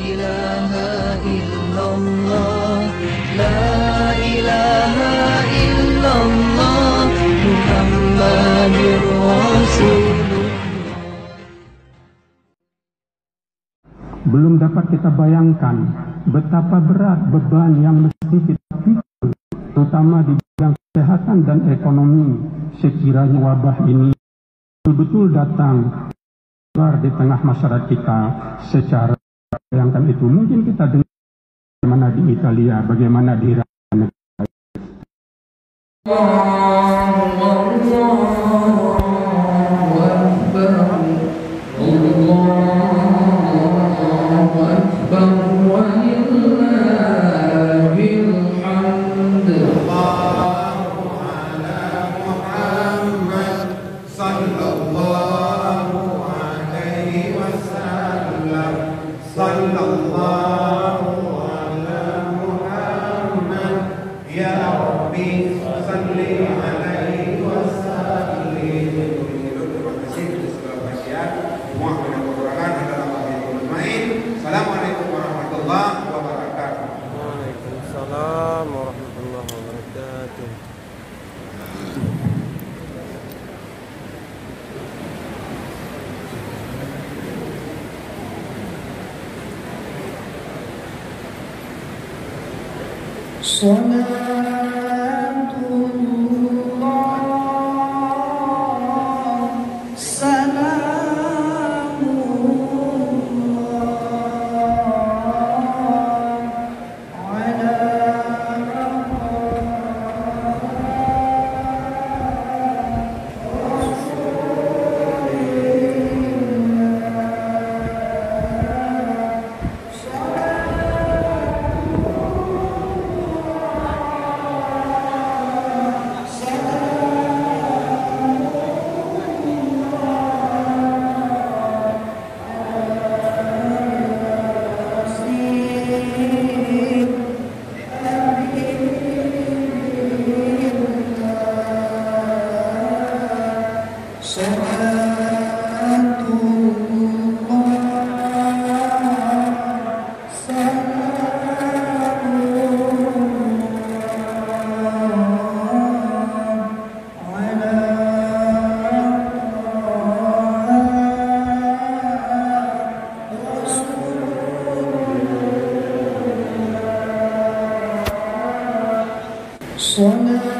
ilaha illallah, la ilaha illallah, Muhammadur Rasulullah. Belum dapat kita bayangkan betapa berat beban yang mesti kita pikul, terutama di bidang kesehatan dan ekonomi, sekiranya wabah ini betul-betul datang di tengah masyarakat kita secara bayangkan itu. Mungkin kita dengar bagaimana di Italia, bagaimana di Irak. Assalamualaikum warahmatullahi wabarakatuh. Waalaikumsalam warahmatullahi wabarakatuh. Salat